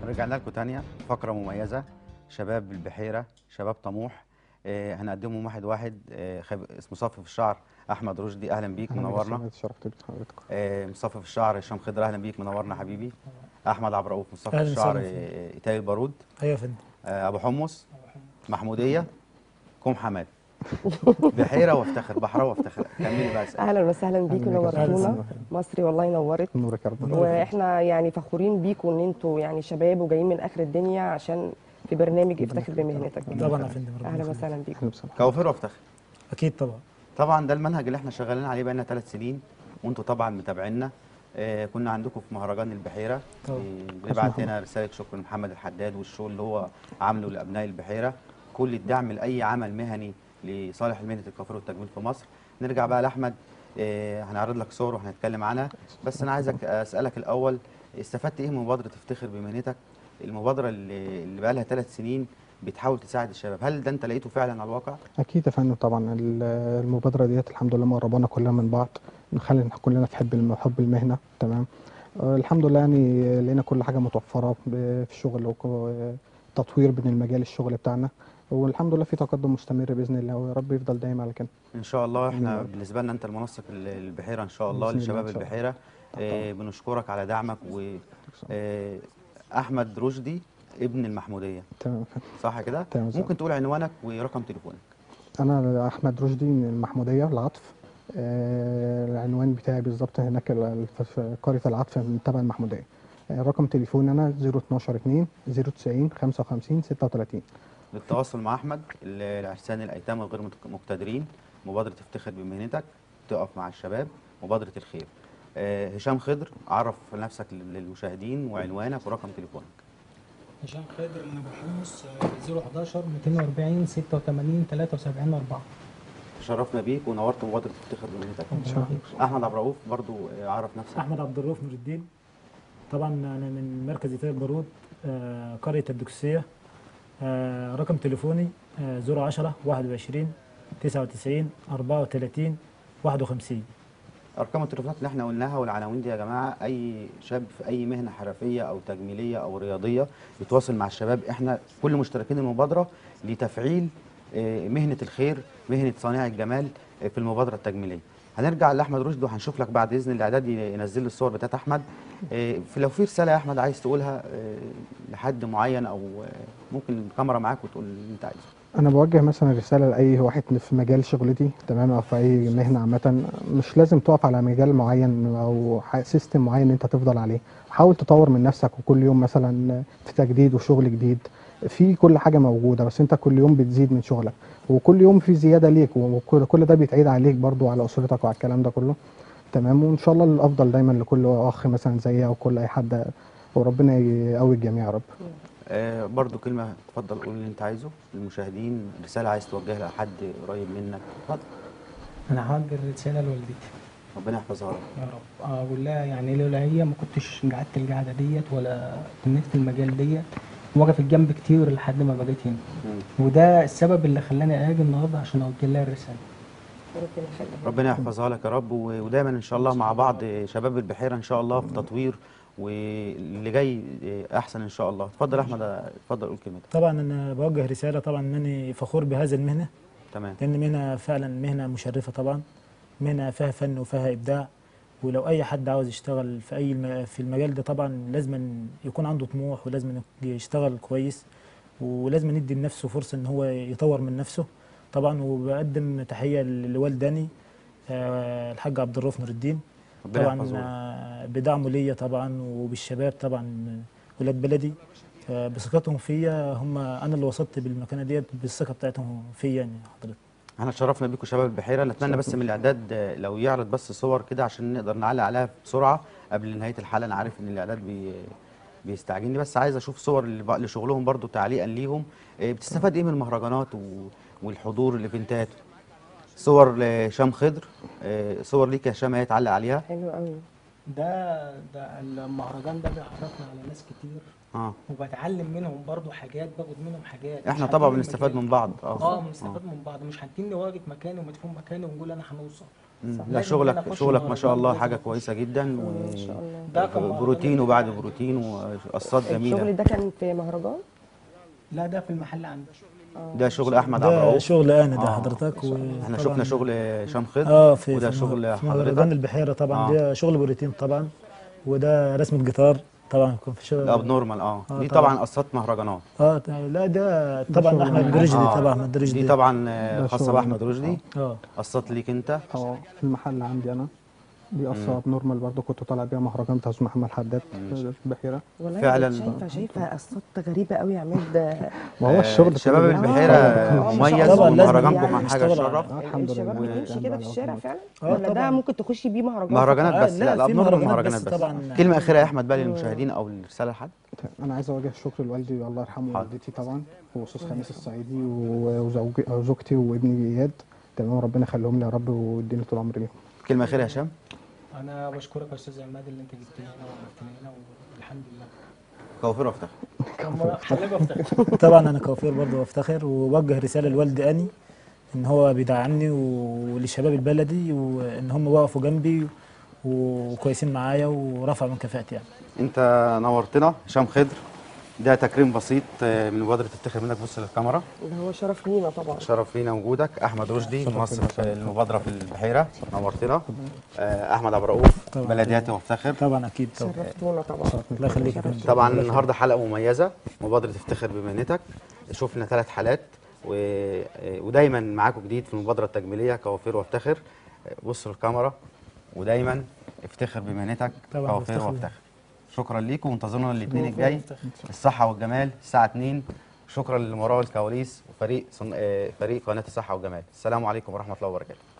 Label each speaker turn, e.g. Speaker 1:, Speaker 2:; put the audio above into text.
Speaker 1: رجعنا لكم تانية فقرة مميزة. شباب البحيرة، شباب طموح. هنقدمهم واحد واحد. اسمه صافي في الشعر أحمد رشدي، أهلا بيك
Speaker 2: اهلا بك يا
Speaker 1: منورنا.
Speaker 2: استاذ، اتشرفت بحضرتك.
Speaker 1: مصطفى في الشعر هشام خضر، أهلا بيك منورنا حبيبي. أحمد عبد الرؤوف مصطفى في
Speaker 3: اهلا
Speaker 1: الشعر
Speaker 3: وسهلا فندم.
Speaker 1: إيتاي البارود.
Speaker 3: ايوه يا فندم.
Speaker 1: أبو حمص محمودية كوم حماد. بحيرة وافتخر، بحرة وافتخر. كملي بقى اسألي.
Speaker 4: اهلا وسهلا بيكم،
Speaker 2: اهلا بك يا استاذ،
Speaker 3: أهلا
Speaker 4: نورتونا.
Speaker 3: وسهلا.
Speaker 2: أهلا.
Speaker 4: مصري والله نورت.
Speaker 2: نورك يا رب.
Speaker 3: نورك يا فندم.
Speaker 4: واحنا يعني فخورين بيكم ان انتوا يعني شباب وجايين من اخر الدنيا عشان في برنامج افتخر بمهنتك.
Speaker 3: طبعا يا فندم، ربنا
Speaker 4: اهلا
Speaker 3: يخليك.
Speaker 4: وسهلا بيكم.
Speaker 2: اهلا وسهلا.
Speaker 1: كوافير وافتخر.
Speaker 3: اكيد طبعا.
Speaker 1: طبعا ده المنهج اللي احنا شغالين عليه بقالنا 3 سنين، وانتوا طبعا متابعينا. كنا عندكم في مهرجان البحيره.
Speaker 3: طبعا.
Speaker 1: بنبعت هنا رساله شكر لمحمد الحداد والشغل اللي هو عامله لابناء البحيره، كل الدعم لاي عمل مهني لصالح مهنه الكوافير والتجميل في مصر. نرجع بقى لاحمد. هنعرض لك صور وهنتكلم عنها، بس انا عايزك اسالك الاول، استفدت ايه من مبادره افتخر بمهنتك؟ المبادره اللي بقى لها 3 سنين بتحاول تساعد الشباب، هل ده انت لقيته فعلا على الواقع؟
Speaker 2: اكيد يا فندم، طبعا المبادره ديت الحمد لله مقربانا كلنا من بعض، نخلي كلنا في حب المهنه. تمام. الحمد لله، يعني لقينا كل حاجه متوفره في الشغل، وتطوير بين المجال الشغل بتاعنا، والحمد لله في تقدم مستمر باذن الله، ويا رب يفضل دايما على كده.
Speaker 1: ان شاء الله.
Speaker 2: آمين يا
Speaker 1: احنا
Speaker 2: رب.
Speaker 1: بالنسبه لنا انت المنسق البحيره ان شاء الله
Speaker 2: بإذن الله
Speaker 1: لشباب
Speaker 2: إن شاء الله.
Speaker 1: البحيره.
Speaker 2: طبعا.
Speaker 1: بنشكرك على دعمك. و احمد رشدي ابن المحموديه،
Speaker 2: تمام.
Speaker 1: صح كده؟
Speaker 2: تمام.
Speaker 1: ممكن تقول عنوانك ورقم تليفونك؟
Speaker 2: انا احمد رشدي من المحموديه العطف. العنوان بتاعي بالظبط هناك في قريه العطف من تبع المحموديه. رقم تليفوني انا 012 2 090 55 36.
Speaker 1: للتواصل مع احمد لعرسان الايتام الغير مقتدرين، مبادره افتخر بمهنتك، تقف مع الشباب، مبادره الخير. هشام خضر، عرف نفسك للمشاهدين وعنوانك ورقم تليفونك.
Speaker 5: هشام خضر من ابو حمص، 011 240 86 73 4.
Speaker 1: شرفنا بيك ونورت مبادره افتخر بمهنتك.
Speaker 2: ان شاء الله.
Speaker 1: احمد عبد الرؤوف برضو عرف نفسك.
Speaker 3: احمد عبد الرؤوف نور الدين. طبعا انا من مركز إيتاي البارود، قريه الدكسيه. رقم تليفوني 010 21 99 34 51.
Speaker 1: ارقام التليفونات اللي احنا قلناها والعناوين دي يا جماعه، اي شاب في اي مهنه حرفيه او تجميليه او رياضيه يتواصل مع الشباب. احنا كل مشتركين المبادره لتفعيل مهنه الخير، مهنه صانع الجمال في المبادره التجميليه. هنرجع لاحمد رشدي وهنشوف لك بعد اذن الاعداد ينزل لي الصور بتاعت احمد. لو في رساله يا احمد عايز تقولها لحد معين، او ممكن الكاميرا معاك وتقول اللي انت عايزه.
Speaker 2: انا بوجه مثلا رساله لاي واحد في مجال شغلتي، تمام، او في اي مهنه عامه. مش لازم تقف على مجال معين او سيستم معين انت تفضل عليه. حاول تطور من نفسك، وكل يوم مثلا في تجديد وشغل جديد. في كل حاجه موجوده، بس انت كل يوم بتزيد من شغلك، وكل يوم في زياده ليك، وكل ده بيتعيد عليك برضو وعلى اسرتك وعلى الكلام ده كله. تمام. وان شاء الله الافضل دايما لكل اخ مثلا زيي او كل اي حد، وربنا يقوي الجميع يا رب.
Speaker 1: برضو كلمة، اتفضل قول اللي انت عايزه للمشاهدين، رسالة عايز توجهها لحد قريب منك، اتفضل.
Speaker 5: انا هوجه رساله لوالدتي،
Speaker 1: ربنا يحفظها لك.
Speaker 5: يا رب. اقول لها يعني لولا هي ما كنتش قعدت القعده ديت ولا كنت في المجال ديت، وقفت جنبي كتير لحد ما بقيت هنا. وده السبب اللي خلاني اجي النهارده عشان اوجه لها الرساله.
Speaker 4: ربنا يخليك.
Speaker 1: ربنا يحفظها لك يا رب. ودايما ان شاء الله مع بعض شباب البحيرة ان شاء الله في تطوير، واللي جاي احسن ان شاء الله. اتفضل يا احمد، اتفضل قول كلمتك.
Speaker 3: طبعا انا بوجه رساله، طبعا انني فخور بهذه المهنه،
Speaker 1: تمام.
Speaker 3: لان مهنه فعلا مهنه مشرفه، طبعا مهنه فيها فن وفيها ابداع. ولو اي حد عاوز يشتغل في في المجال ده، طبعا لازم يكون عنده طموح، ولازم يشتغل كويس، ولازم ندي لنفسه فرصه ان هو يطور من نفسه طبعا. وبقدم تحيه لوالداني الحاج عبد الرؤوف نور الدين،
Speaker 1: ربنا
Speaker 3: طبعا
Speaker 1: يحفظه لك.
Speaker 3: بدعمه ليا طبعا، وبالشباب طبعا ولاد بلدي. بثقتهم فيا، هم انا اللي وصلت بالمكانه ديت بالثقه بتاعتهم فيا يعني حضرتك.
Speaker 1: احنا اتشرفنا بيكم شباب البحيرة. نتمنى بس من الاعداد لو يعرض بس صور كده عشان نقدر نعلق عليها بسرعة قبل نهاية الحلقة. انا عارف ان الاعداد بيستعجلني، بس عايز اشوف صور لشغلهم برضو تعليقا ليهم. بتستفاد ايه من المهرجانات والحضور الايفنتات؟ صور لهشام خضر، صور ليك يا هشام، هي تعلق عليها.
Speaker 4: حلو قوي.
Speaker 5: ده المهرجان ده بيعرفنا على ناس كتير، وبتعلم منهم برضو حاجات، باخد منهم حاجات.
Speaker 1: احنا طبعا
Speaker 5: مش هنتين
Speaker 1: بنستفاد
Speaker 5: المجال.
Speaker 1: من بعض.
Speaker 5: بنستفاد من بعض. مش هنتني واقف مكاني ومدفون مكاني ونقول انا هنوصل.
Speaker 4: صح.
Speaker 1: لا شغلك ما شاء الله حاجه كويسه جدا،
Speaker 4: ما شاء الله.
Speaker 5: ده كان
Speaker 1: وبروتين وبعد بروتين وقصات جميله.
Speaker 4: الشغل ده كان في مهرجان؟
Speaker 5: لا ده في المحل عندي.
Speaker 1: ده شغل احمد عبد
Speaker 3: ده
Speaker 1: الرؤوف.
Speaker 3: شغل انا ده
Speaker 1: آه.
Speaker 3: حضرتك
Speaker 1: احنا
Speaker 3: طبعاً-
Speaker 1: شفنا شغل هشام خضر.
Speaker 3: في
Speaker 1: وده
Speaker 3: في
Speaker 1: شغل
Speaker 3: في مهرجان
Speaker 1: حضرتك.
Speaker 3: البحيره طبعا.
Speaker 1: آه.
Speaker 3: ده شغل بروتين طبعا، وده رسمه جيتار طبعا يكون في شغل.
Speaker 1: الاب نورمال. دي
Speaker 3: طبعاً.
Speaker 1: طبعا قصات مهرجانات.
Speaker 3: لا ده طبعا
Speaker 2: شغل
Speaker 3: احمد
Speaker 2: معين.
Speaker 3: رشدي
Speaker 1: آه.
Speaker 3: طبعا احمد رشدي.
Speaker 1: دي طبعا
Speaker 2: ده
Speaker 1: خاصه
Speaker 2: شغل
Speaker 1: باحمد رشدي.
Speaker 3: اه
Speaker 1: قصات ليك انت.
Speaker 2: في المحل عندي انا دي قصة نورمال برضو كنت طالع بيها مهرجان بتاع أستاذ محمد حداد في البحيرة.
Speaker 4: والله
Speaker 1: فعلاً.
Speaker 4: شايفه قصات غريبه قوي يا عماد.
Speaker 2: ما هو الشغل
Speaker 1: شباب
Speaker 2: كله
Speaker 1: البحيره
Speaker 4: ما شاء
Speaker 1: مميز،
Speaker 3: الله. لازم
Speaker 1: ومهرجانكم
Speaker 3: يعني
Speaker 1: عن حاجه
Speaker 3: نشتغل
Speaker 1: تشرف.
Speaker 2: الحمد
Speaker 4: الشباب
Speaker 2: لله.
Speaker 4: بتمشي كده في الشارع فعلا؟
Speaker 3: آه
Speaker 4: ولا ده
Speaker 3: طبعاً.
Speaker 4: ممكن تخشي بيه مهرجان؟
Speaker 1: مهرجانات
Speaker 3: فقط؟
Speaker 1: بس.
Speaker 3: لا،
Speaker 1: لا
Speaker 3: في
Speaker 1: الاب نورمال
Speaker 3: مهرجانات
Speaker 1: مهرجانات
Speaker 3: بس
Speaker 1: بس.
Speaker 3: طبعاً.
Speaker 1: كلمه اخيره يا احمد بقى للمشاهدين او رساله لحد.
Speaker 2: أنا عايز أوجه الشكر لوالدي الله يرحمه
Speaker 1: حاضر.
Speaker 2: ووالدتي طبعا، وأستاذ خميس الصعيدي وزوجتي وابني إياد. تمام، ربنا يخليهم لي يا رب ويديني طول عمري ليهم.
Speaker 1: كلمه اخيره يا هشام.
Speaker 5: انا بشكرك يا استاذ عماد اللي انت جبتني هنا ووقفتني هنا والحمد لله.
Speaker 1: كوافير وافتخر.
Speaker 5: حبيبي افتخر.
Speaker 3: طبعا انا كوافير برضه بفتخر، ووجه رساله لوالدي اني ان هو بيدعمني ولشباب البلدي، وان هم وقفوا جنبي وكويسين معايا ورفعوا من كفاءتي يعني.
Speaker 1: انت نورتنا هشام خضر. ده تكريم بسيط من مبادره افتخر منك. بص للكاميرا.
Speaker 4: ده هو شرف لينا طبعا.
Speaker 1: شرف لينا وجودك. احمد رشدي ممثل في المبادره في البحيره. نورتنا. احمد عبد الرؤوف
Speaker 3: طبعاً.
Speaker 1: بلدياتي وافتخر.
Speaker 3: طبعا اكيد طبعا.
Speaker 4: شرفتونا طبعا.
Speaker 3: الله يخليك يا فندم.
Speaker 1: طبعا النهارده حلقه مميزه مبادره افتخر بمهنتك. شفنا 3 حالات ودايما معاكم جديد في المبادره التجميليه كوافير وافتخر. بصوا الكاميرا ودايما افتخر بمهنتك
Speaker 3: طبعاً
Speaker 1: كوافير
Speaker 3: بفتخر.
Speaker 1: وافتخر. شكرا ليكم وانتظرونا الاثنين الجاي الصحه والجمال الساعه 2. شكرا للي وراء الكواليس وفريق فريق قناه الصحه والجمال. السلام عليكم ورحمه الله وبركاته.